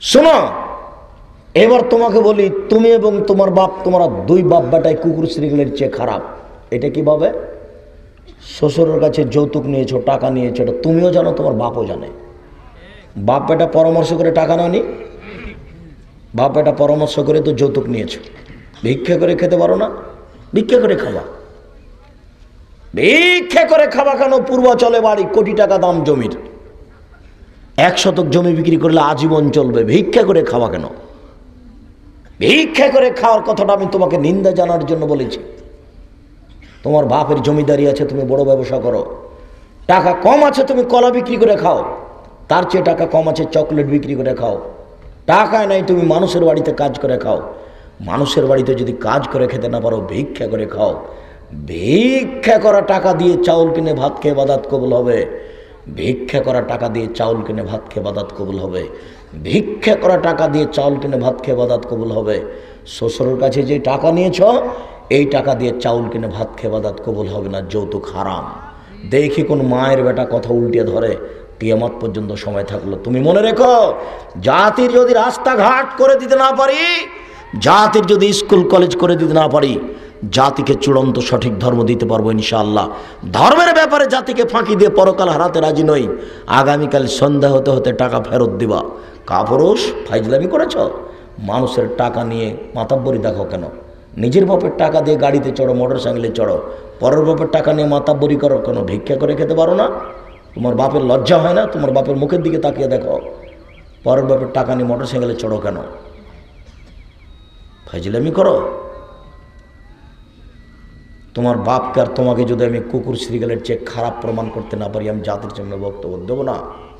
শোনো, এবার তোমাকে বলি, তুমি এবং তোমার বাপ, তোমরা দুই বাপ বেটায় কুকুর শ্রীগুলের চেয়ে খারাপ। এটা কিভাবে? শ্বশুরের কাছে যৌতুক নিয়েছো, টাকা নিয়েছো, এটা তুমিও জানো, তোমার বাপও জানে। বাপ বেটা পরামর্শ করে টাকা নাওনি? বাপ বেটা পরামর্শ করে তো যৌতুক নিয়েছো। ভিক্ষা করে খেতে পারো না? ভিক্ষা করে খাবা। ভিক্ষা করে খাবা কেন? পূর্বাচলে বাড়ি, কোটি টাকা দাম জমির, 1 শতক জমি বিক্রি করলে আজীবন চলবে। ভিক্ষা করে খাওয়া কেন? ভিক্ষা করে খাওয়ার কথাটা আমি তোমাকে নিন্দা জানার জন্য বলেছি। তোমার বাপের জমিদারি আছে, তুমি বড় ব্যবসা করো। টাকা কম আছে, তুমি কলা বিক্রি করে খাও। তার চেয়ে টাকা কম আছে, চকলেট বিক্রি করে খাও। টাকা নাই, তুমি মানুষের বাড়িতে কাজ করে খাও। মানুষের বাড়িতে যদি কাজ করে খেতে না পারো, ভিক্ষা করে খাও। ভিক্ষা করা টাকা দিয়ে চাউল কিনে ভাত খেয়ে বাদাত কবুল হবে। ভিক্ষা করা টাকা দিয়ে চাউল কিনে ভাত খেয়ে বাদাত কবুল হবে। ভিক্ষা করা টাকা দিয়ে চাউল কিনে ভাত খেয়ে বাদাত কবুল হবে। শ্বশুরের কাছে যে টাকা নিয়েছ, এই টাকা দিয়ে চাউল কিনে ভাত খেয়ে বাদাত কবুল হবে না। যৌতুক হারাম। দেখি কোন মায়ের বেটা কথা উল্টিয়ে ধরে, কিয়ামত পর্যন্ত সময় থাকলো। তুমি মনে রেখো, জাতির যদি রাস্তাঘাট করে দিতে না পারি, জাতির যদি স্কুল কলেজ করে দিতে না পারি, জাতিকে চূড়ান্ত সঠিক ধর্ম দিতে পারবো ইনশাআল্লাহ। ধর্মের ব্যাপারে জাতিকে ফাঁকি দিয়ে পরকাল হারাতে রাজি নই। আগামীকাল সন্ধ্যা হতে হতে টাকা ফেরত দিবা। কাপুরুষ, ফাইজলামি করেছ? মানুষের টাকা নিয়ে মাতাব্বরি দেখো কেন? নিজের বাপের টাকা দিয়ে গাড়িতে চড়ো, মোটর সাইকেলে চড়ো, পরের বাপের টাকা নিয়ে মাতাব্বরি করো কেন? ভিক্ষা করে খেতে পারো না? তোমার বাপের লজ্জা হয় না? তোমার বাপের মুখের দিকে তাকিয়ে দেখো। পরের বাপের টাকা নিয়ে মোটর সাইকেলে চড়ো কেন? ফাইজলামি করো। তোমার বাপকে আর তোমাকে যদি আমি কুকুর শ্রীগালের চেয়ে খারাপ প্রমাণ করতে না পারি, আমি জাতির জন্য বক্তব্য দেবো না।